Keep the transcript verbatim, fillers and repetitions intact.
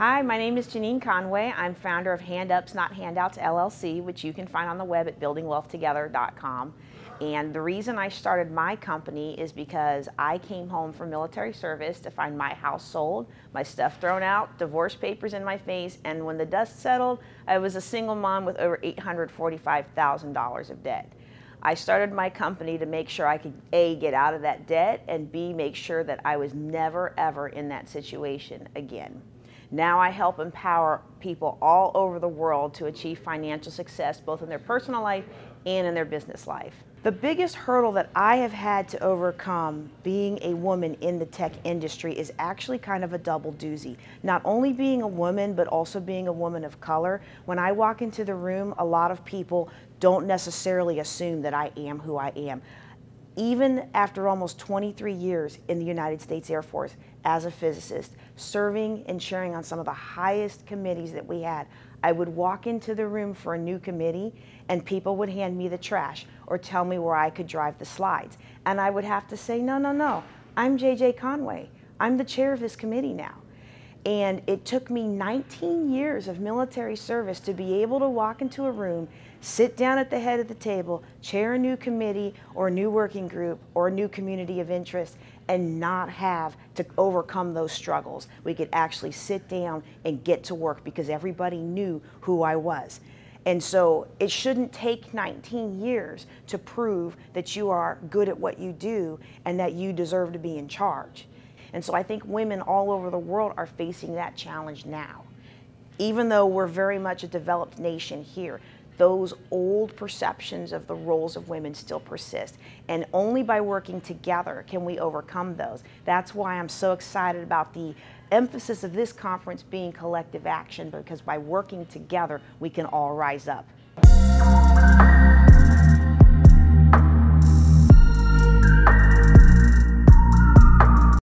Hi, my name is Janine Conway. I'm founder of Hand Ups Not Handouts L L C, which you can find on the web at building wealth together dot com. And the reason I started my company is because I came home from military service to find my house sold, my stuff thrown out, divorce papers in my face, and when the dust settled, I was a single mom with over eight hundred forty-five thousand dollars of debt. I started my company to make sure I could A, get out of that debt, and B, make sure that I was never ever in that situation again. Now I help empower people all over the world to achieve financial success, both in their personal life and in their business life. The biggest hurdle that I have had to overcome being a woman in the tech industry is actually kind of a double doozy. Not only being a woman, but also being a woman of color. When I walk into the room, a lot of people don't necessarily assume that I am who I am. Even after almost twenty-three years in the United States Air Force as a physicist, serving and chairing on some of the highest committees that we had, I would walk into the room for a new committee and people would hand me the trash or tell me where I could drive the slides. And I would have to say, no, no, no, I'm J J Conway. I'm the chair of this committee now. And it took me nineteen years of military service to be able to walk into a room, sit down at the head of the table, chair a new committee or a new working group or a new community of interest, and not have to overcome those struggles. We could actually sit down and get to work because everybody knew who I was. And so it shouldn't take nineteen years to prove that you are good at what you do and that you deserve to be in charge. And so I think women all over the world are facing that challenge now. Even though we're very much a developed nation here, those old perceptions of the roles of women still persist. And only by working together can we overcome those. That's why I'm so excited about the emphasis of this conference being collective action, because by working together, we can all rise up.